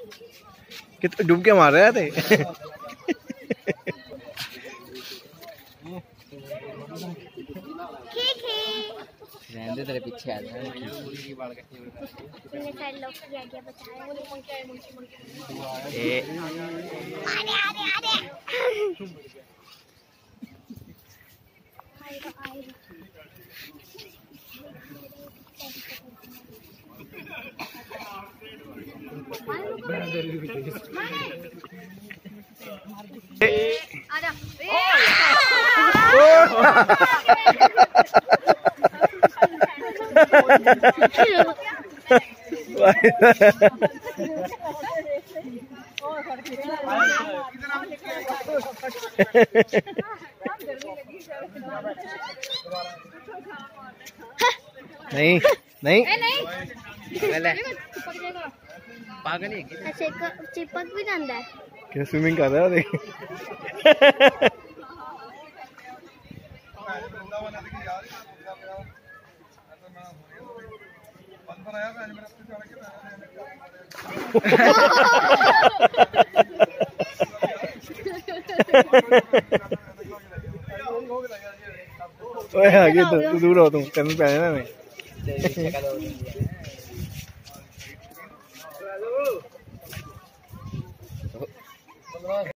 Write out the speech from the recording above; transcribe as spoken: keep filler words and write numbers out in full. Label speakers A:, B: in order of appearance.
A: कित डूब के मार रहे थे।
B: रहने तेरे पीछे आ जाए।
A: नहीं नहीं
B: पागल है
C: अच्छा चिपक भी जाता है।
A: क्या स्विमिंग कर रहा है देख। ओए आगे तो तू दूर हो, तुम कहीं पे आया ना मैं।